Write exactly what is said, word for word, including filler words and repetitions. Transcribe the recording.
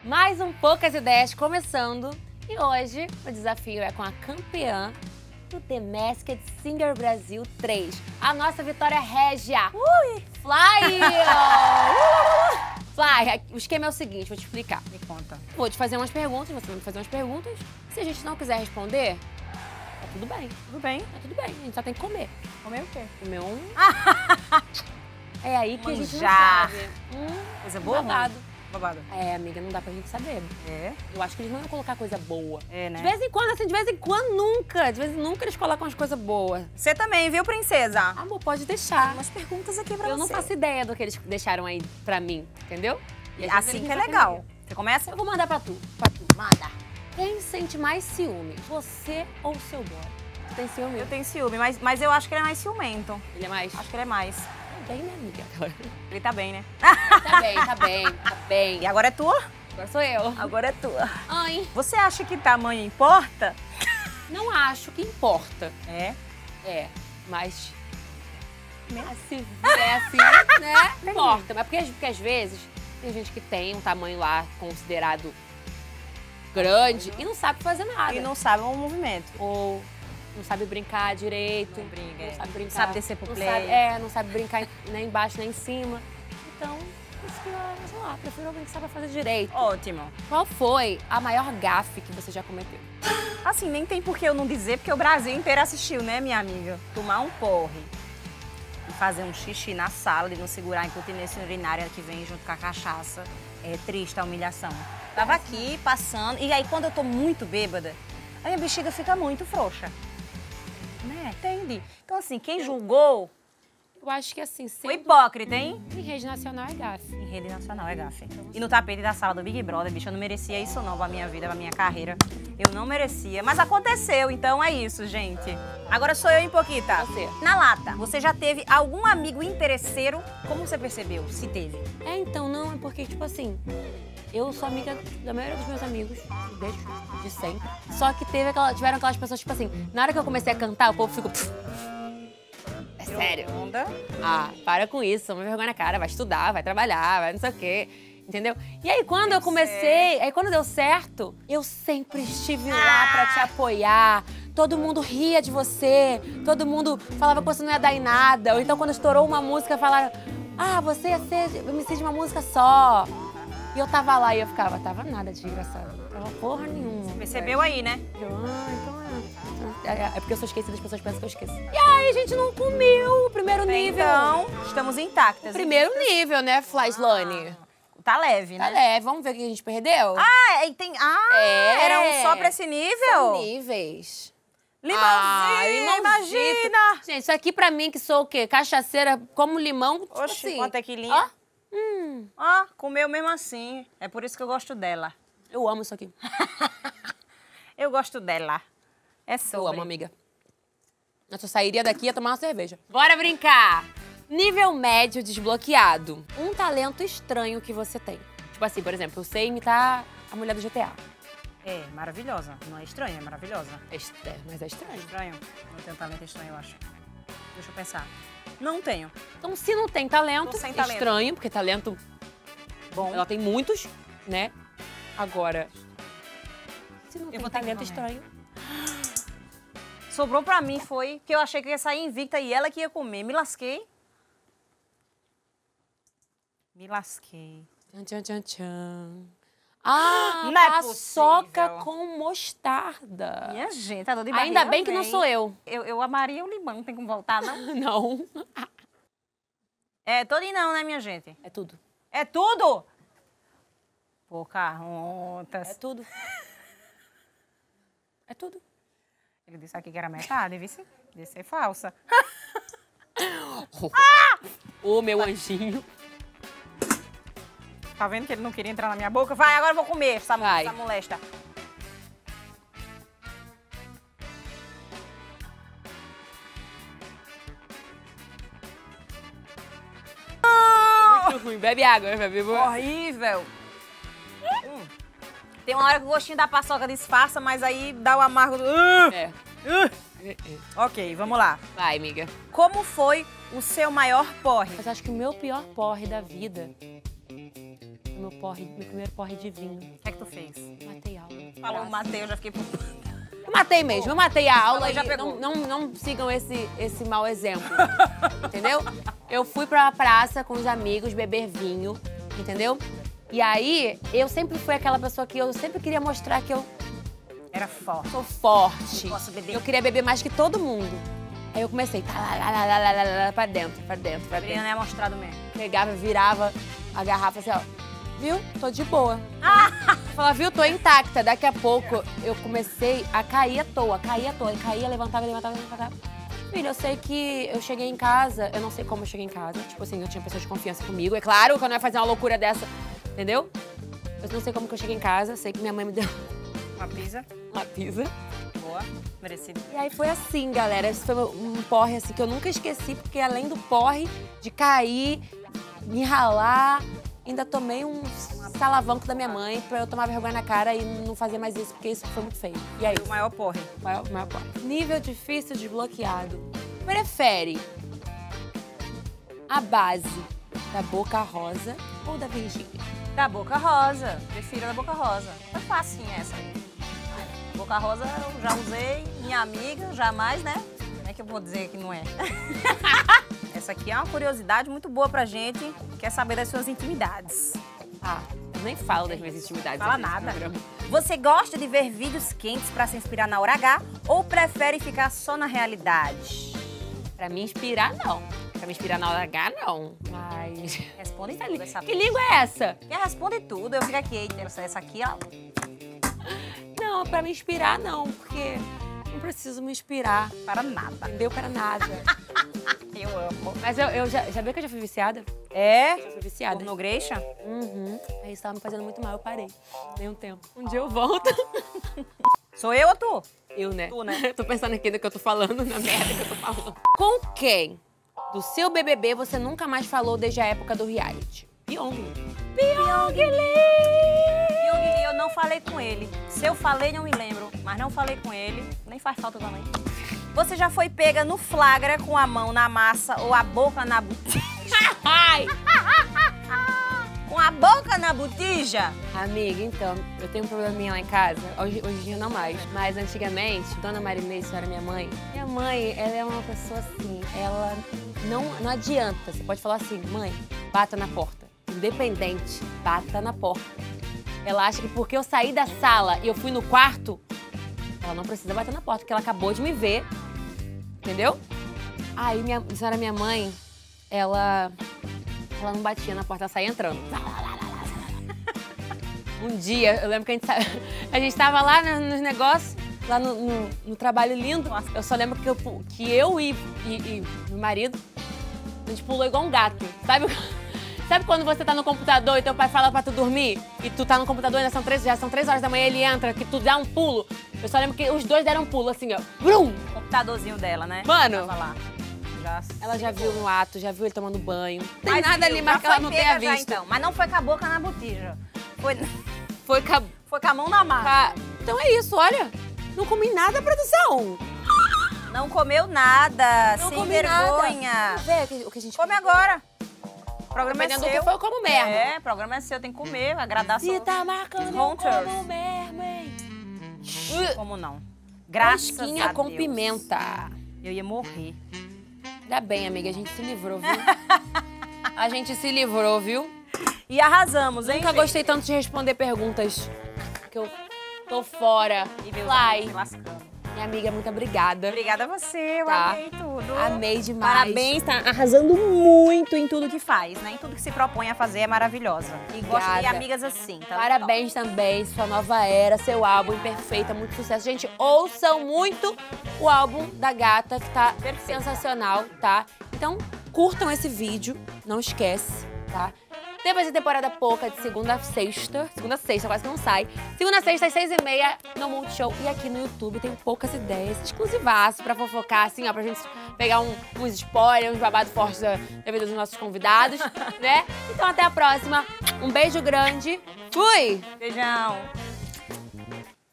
Mais um Poucas Ideias começando. E hoje o desafio é com a campeã do The Masked Singer Brasil três. A nossa Vitória Régia. Ui! Fly! uh! Fly, o esquema é o seguinte, vou te explicar. Me conta. Vou te fazer umas perguntas, você vai me fazer umas perguntas. Se a gente não quiser responder, tá tudo bem. Tudo bem? Tá tudo bem, a gente só tem que comer. Comer o quê? Comer um... É aí que Manjar. a gente não sabe. Hum, Coisa boa? babado. Babado. É, amiga, não dá pra gente saber. É? Eu acho que eles não iam colocar coisa boa. É, né? De vez em quando, assim, de vez em quando, nunca. De vez em nunca eles colocam as coisas boas. Você também, viu, princesa? Amor, pode deixar. Umas perguntas aqui pra Eu você. não faço ideia do que eles deixaram aí pra mim, entendeu? E às vezes Assim eles que é me legal. surpreendem. Você começa? Eu vou mandar pra tu. Pra tu. Manda. Quem sente mais ciúme? Você ou seu boy? Tu tem ciúme? Eu tenho ciúme, mas, mas eu acho que ele é mais ciumento. Ele é mais... Acho que ele é mais. Tá bem, né, amiga? Ele tá bem, né? Tá bem, tá bem, tá bem. E agora é tua? Agora sou eu. Agora é tua. Ai, Você acha que tamanho importa? não acho que importa. É. É, mas... Né? Se é assim, né? Importa. Mas porque, porque às vezes tem gente que tem um tamanho lá considerado grande e não sabe fazer nada. E não sabe o movimento. Ou não sabe brincar direito. Não brinca, Não é. sabe brincar. Não sabe descer pro não play. Sabe, é, não sabe brincar nem embaixo nem em cima. Então, isso que eu, sei lá, prefiro alguém que saiba fazer direito. Ótimo. Qual foi a maior gafe que você já cometeu? Assim, nem tem por que eu não dizer, porque o Brasil inteiro assistiu, né, minha amiga? Tomar um porre e fazer um xixi na sala e não segurar a incontinência urinária que vem junto com a cachaça. É triste a humilhação. Tava aqui, passando, e aí quando eu tô muito bêbada, a minha bexiga fica muito frouxa. Né? Entende? Então assim, quem julgou Eu acho que assim, foi sempre hipócrita, hein? em rede nacional é gafe. Em rede nacional é gafe. E no tapete da sala do Big Brother, bicho, eu não merecia isso não pra minha vida, pra minha carreira. Eu não merecia, mas aconteceu, então é isso, gente. Agora sou eu, hein, Poquita? Você. Na lata, você já teve algum amigo interesseiro? Como você percebeu, se teve? É, então, não, é porque, tipo assim, eu sou amiga da maioria dos meus amigos, desde de sempre. Só que teve aquela, tiveram aquelas pessoas, tipo assim, na hora que eu comecei a cantar, o povo ficou... "Pff, é sério? Onda. Ah, para com isso, toma vergonha na cara, vai estudar, vai trabalhar, vai não sei o quê. Entendeu? E aí, quando eu comecei, aí quando deu certo, eu sempre estive lá pra te apoiar. Todo mundo ria de você, todo mundo falava que você não ia dar em nada. Ou então, quando estourou uma música, falaram, ah, você ia ser M C de uma música só. E eu tava lá e eu ficava, tava nada de engraçado. Tava porra nenhuma. Percebeu aí, né? Eu, ah, então é. É, é porque eu sou esquecida, as pessoas pensam que eu esqueço. E aí, a gente não comeu o primeiro nível. Então, estamos intactas. Primeiro nível, né, Flyslane? Tá leve, né? Tá leve, vamos ver o que a gente perdeu? Ah, e tem... Ah, É. era um só pra esse nível? São níveis. Limãozinho, Ah, limãozito. imagina! Gente, isso aqui pra mim, que sou o quê? Cachaceira, como limão, tipo Oxi, assim. quanto é quilinha? Ó, hum, Ah, comeu mesmo assim. É por isso que eu gosto dela. eu amo isso aqui. Eu gosto dela. É sobre. Eu amo, amiga. Eu só sairia daqui e ia tomar uma cerveja. Bora brincar! Nível médio desbloqueado. Um talento estranho que você tem. Tipo assim, por exemplo, eu sei imitar a mulher do G T A. É, maravilhosa. Não é estranha, é maravilhosa. É, est- é, mas é estranho. Estranho? Não tenho talento estranho, eu acho. Deixa eu pensar. Não tenho. Então, se não tem talento, Tô sem talento. estranho, porque talento, Bom, ela tem muitos, né? Agora, se não Eu tem vou ter que talento ir comer. estranho... sobrou pra mim foi que eu achei que ia sair invicta e ela que ia comer. Me lasquei. Me lasquei. Tchan, tchan, tchan, tchan. Ah, Não é paçoca possível. com mostarda. Minha gente, tá dor de Ainda barriga, bem que não vem. sou eu. Eu, eu amaria o limão, não tem como voltar, não? Não. É, todinho não, né, minha gente? É tudo. É tudo? Pocahontas. É tudo. É tudo. Ele disse aqui que era metade, viu? Deve ser falsa. Ô, meu anjinho. Tá vendo que ele não queria entrar na minha boca? Vai, agora eu vou comer essa, Vai. essa molesta. Muito ruim. Bebe água, bebe água. Horrível. Hum. Tem uma hora que o gostinho da paçoca disfarça, mas aí dá o amargo do... Uh! É. Uh! É, é. Ok, vamos lá. Vai, amiga. Como foi o seu maior porre? Mas acho que o meu pior porre da vida... O meu meu porre, meu primeiro porre de vinho. O que é que tu fez? Matei a aula. Falou, matei, eu já fiquei... Eu matei mesmo, eu matei a aula Falou, já e pegou. não, não, não sigam esse, esse mau exemplo, entendeu? Eu fui pra praça com os amigos beber vinho, entendeu? E aí, eu sempre fui aquela pessoa que eu sempre queria mostrar que eu Era forte. sou forte. Posso beber? Eu queria beber mais que todo mundo. Aí eu comecei, tá, lá, lá, lá, lá, lá, lá, lá, pra dentro, pra dentro, pra A Adriana dentro. é mostrado mesmo. Pegava, virava a garrafa assim, ó. Viu? Tô de boa. Falava, viu? Tô intacta. Daqui a pouco eu comecei a cair à toa, cair à toa. Caía, levantava, levantava, levantava. Filho, eu sei que eu cheguei em casa, eu não sei como eu cheguei em casa. Tipo assim, eu tinha pessoas de confiança comigo. É claro que eu não ia fazer uma loucura dessa, entendeu? Eu não sei como que eu cheguei em casa, sei que minha mãe me deu Uma pizza. uma pizza. Boa. Merecido. E aí foi assim, galera. Esse foi um porre assim que eu nunca esqueci, porque além do porre de cair, me ralar, ainda tomei um salavanco da minha mãe pra eu tomar vergonha na cara e não fazer mais isso, porque isso foi muito feio. E aí? O maior porre. Maior, maior porre. Nível difícil desbloqueado. Prefere a base da Boca Rosa ou da Virgínia? Da Boca Rosa. Prefiro a da Boca Rosa. Foi facinho essa aí. Boca Rosa eu já usei, minha amiga, jamais, né? Como é que eu vou dizer que não é? Essa aqui é uma curiosidade muito boa pra gente, quer saber das suas intimidades. Ah, eu nem falo das minhas intimidades. Fala aqui nesse nada. programa. Você gosta de ver vídeos quentes pra se inspirar na hora H ou prefere ficar só na realidade? Pra me inspirar, não. Pra me inspirar na hora H, não. Mas... Responde tudo essa Que língua é essa? Quer responde tudo, eu fico aqui, eita, essa aqui, ó. Não, pra me inspirar, não. Porque não preciso me inspirar. Para nada. Entendeu? Para nada. Eu amo. Mas eu, eu já, já viu que eu já fui viciada? É? Já fui viciada. Porno Greixa? Uhum. Aí isso tava me fazendo muito mal, eu parei. Dei um tempo. Um dia eu volto. Sou eu ou tu? Eu, né? Tu, né? Tô pensando aqui no que eu tô falando, na merda que eu tô falando. Com quem do seu B B B você nunca mais falou desde a época do reality? Pyong. Pyong Lee! Pyong Lee, eu não falei com ele. Se eu falei, não me lembro. Mas não falei com ele. Nem faz falta também. Você já foi pega no flagra com a mão na massa ou a boca na botija? Ai! Com a boca na botija? Amiga, então, eu tenho um probleminha lá em casa. Hoje, hoje em dia não mais. Mas antigamente, Dona Marinês, senhora minha mãe, minha mãe, ela é uma pessoa assim, ela não, não adianta. Você pode falar assim, mãe, bata na porta. Independente, bata na porta. Ela acha que porque eu saí da sala e eu fui no quarto, ela não precisa bater na porta, porque ela acabou de me ver. Entendeu? Aí, minha, a senhora minha mãe, ela, ela não batia na porta, ela saía entrando. Um dia, eu lembro que a gente, sa... a gente tava lá nos negócios, lá no, no, no trabalho lindo. Eu só lembro que eu, que eu e, e, e meu marido, a gente pulou igual um gato. Sabe, sabe quando você tá no computador e teu pai fala pra tu dormir? E tu tá no computador e ainda são três, já são três horas da manhã, ele entra, que tu dá um pulo. Eu só lembro que os dois deram um pulo, assim, ó. Brum! O computadorzinho dela, né? Mano, Tava lá. Já ela já viu no ato, já viu ele tomando banho. Não tem Mas nada viu, ali, mas já que ela foi não pega tenha já, visto. então. Mas não foi com a boca na botija. Foi, Foi com a... foi com a mão na massa. Ca- Então é isso, olha. Não comi nada, produção. Não comeu nada, Não sem comi vergonha. nada. Vamos ver o que- o que a gente Come agora. O programa é Dependendo do seu. que foi, eu como mesmo. É, o programa é seu, tem que comer, agradar Se seu... tá marcando, eu Hunters. como mesmo, hein? Como não? Graças Rosquinha a com Deus. pimenta. Eu ia morrer. Ainda bem, amiga, a gente se livrou, viu? A gente se livrou, viu? E arrasamos, hein? Nunca gostei tanto de responder perguntas. Que eu tô fora. E ver os amigos se Fly. lascando. Minha amiga, muito obrigada. Obrigada a você, eu Tá. amei tudo. Amei demais. Parabéns, tá arrasando muito em tudo que faz, né? Em tudo que se propõe a fazer é maravilhosa. E gosto de Obrigada. amigas assim, tá? Parabéns também, sua nova era, seu álbum Imperfeita, muito sucesso. Gente, ouçam muito o álbum da gata, que tá Perfeita. sensacional, tá? Então, curtam esse vídeo, não esquece, tá? Depois da temporada pouca, de segunda a sexta. Segunda a sexta, quase que não sai. Segunda a sexta, às seis e meia, no Multishow. E aqui no YouTube tem poucas ideias, exclusivaço pra fofocar, assim, ó, pra gente pegar um, uns spoilers, uns babados fortes da, da vida dos nossos convidados, né? Então até a próxima. Um beijo grande. Fui! Beijão.